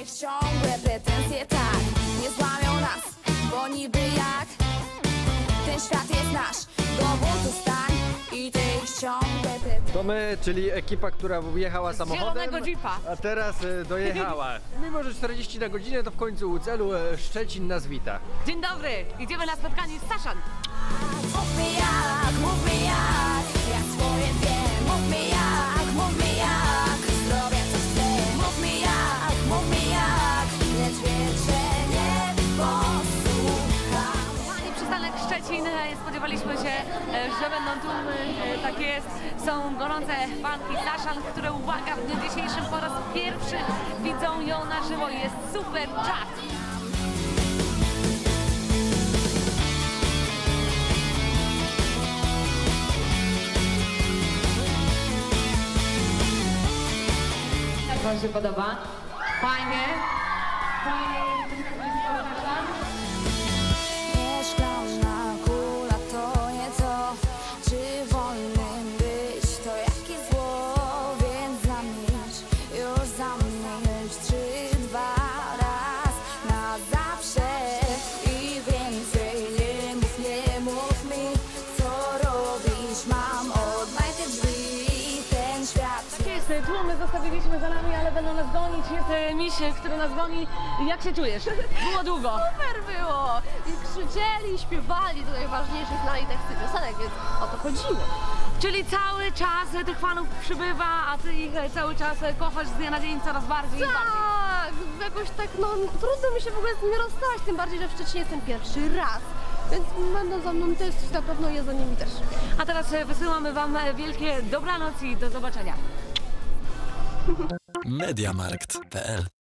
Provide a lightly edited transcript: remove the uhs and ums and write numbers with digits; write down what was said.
ich ciągłe pretensje, tak, nie złamią nas, bo niby jak ten świat jest nasz, do buntu stań i te ich ciągłe pretensje. To my, czyli ekipa, która jechała samochodem, zielonego jeepa. a teraz dojechała. Mimo, że 40 na godzinę, to w końcu u celu Szczecin nas wita. Dzień dobry, idziemy na spotkanie z Saszan. Mów mi jak, ja swoje wiem. Mów mi jak, zrobię co chcę. Mów mi jak, lecz wiem, że nie posłucham. Kochani, przystanek Szczecin, spodziewaliśmy się, że będą tłumy, tak jest. Są gorące fanki Saszan, które, uwaga, w dniu dzisiejszym po raz pierwszy widzą ją na żywo. Jest super czas. Jak wam się podoba? Fajnie? Nie szklana kula to nie to, czy wolnym być to jakie zło, więc zamilcz, już zamilcz 3, 2 raz na zawsze i więcej nie mów mi, co robisz, mam oddaj te drzwi, ten świat. Tak jest, tłumy zostawiliśmy za nami, ale będą nas gonić. Jest miś, który nas goni. Jak się czujesz? Było długo. Super było! I krzyczeli, śpiewali do najważniejszych znali teksty piosenek, więc o to chodziło. Czyli cały czas tych fanów przybywa, a ty ich cały czas kochasz z dnia na dzień coraz bardziej i bardziej. Tak, jakoś tak, no trudno mi się w ogóle z nimi rozstać, tym bardziej, że w Szczecinie jestem pierwszy raz. Więc będą za mną też, na pewno je za nimi też. A teraz wysyłamy wam wielkie dobranoc i do zobaczenia. Mediamarkt.pl